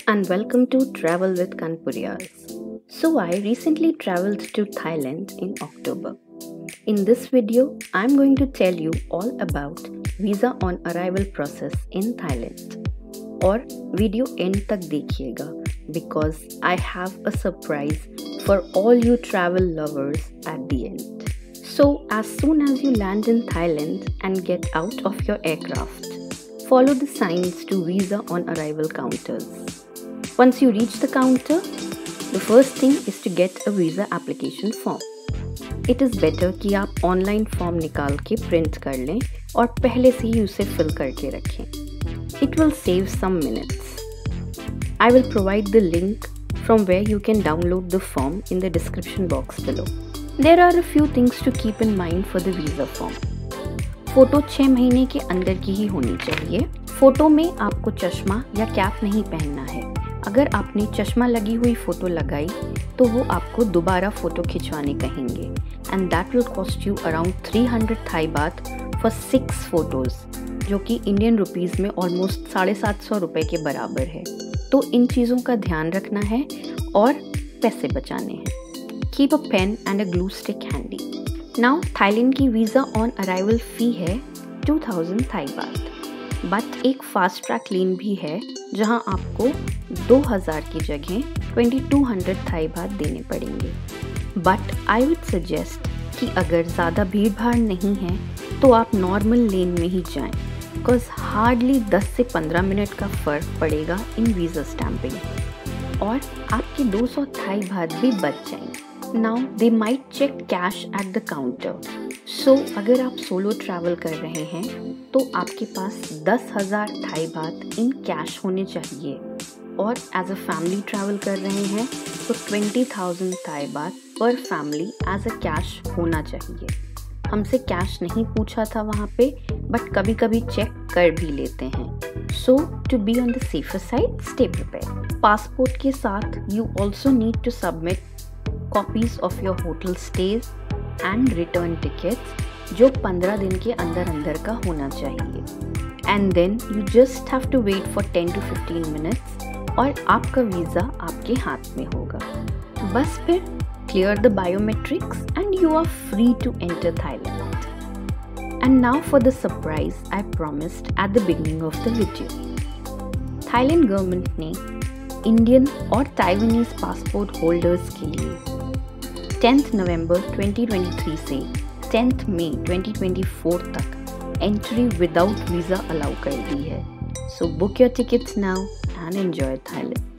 and welcome to Travel with Kanpuriyas. So I recently traveled to Thailand in October. In this video, I'm going to tell you all about visa on arrival process in Thailand. और video end तक देखिएगा because I have a surprise for all you travel lovers at the end. So as soon as you land in Thailand and get out of your aircraft, follow the signs to visa on arrival counters. Once you reach the counter, the first thing is to get a visa application form. It is better कि आप online form निकाल के print कर लें और पहले से ही उसे फिल करके रखें. It will save some minutes. I will provide the link from where you can download the form in the description box below. There are a few things to keep in mind for the visa form. Photo 6 महीने के अंदर की ही होनी चाहिए. Photo में आपको चश्मा या कैप नहीं पहनना है. अगर आपने चश्मा लगी हुई फोटो लगाई तो वो आपको दोबारा फोटो खिंचवाने कहेंगे and that will cost you around 300 Thai baht for 6 photos, जो कि इंडियन रुपीस में ऑलमोस्ट 750 रुपये के बराबर है. तो इन चीज़ों का ध्यान रखना है और पैसे बचाने हैं. Keep a pen and a glue stick handy. Now Thailand की वीज़ा ऑन अराइवल फ़ी है 2000 थाई बात, बट एक फास्ट ट्रैक लेन भी है जहां आपको 2000 की जगह 2200 थाई बात देने पड़ेंगे. बट आई वुड सजेस्ट कि अगर ज़्यादा भीड़ भाड़ नहीं है तो आप नॉर्मल लेन में ही जाएं, बिकॉज हार्डली 10 से 15 मिनट का फ़र्क पड़ेगा इन वीज़ा स्टैंपिंग और आपके 200 थाई बात भी बच जाएंगे. Now they might check cash at the counter. So अगर आप सोलो ट्रैवल कर रहे हैं तो आपके पास 10,000 थाई बात इन कैश होने चाहिए और एज अ फैमिली ट्रैवल कर रहे हैं तो 20,000 थाई बात पर फैमिली एज अ कैश होना चाहिए. हमसे कैश नहीं पूछा था वहाँ पे, बट कभी कभी चेक कर भी लेते हैं. So to be on the safer side, stay prepare. Passport के साथ you also need to submit copies of your hotel stays and return tickets, जो 15 दिन के अंदर अंदर का होना चाहिए. And then you just have to wait for 10 to 15 minutes और आपका वीज़ा आपके हाथ में होगा. बस फिर clear the biometrics and you are free to enter Thailand. And now for the surprise I promised at the beginning of the video. Thailand government ने Indian और Taiwanese passport holders के लिए 10th November 2023 से 10th May 2024 तक entry without visa allow कर दी है. So book your tickets now and enjoy Thailand.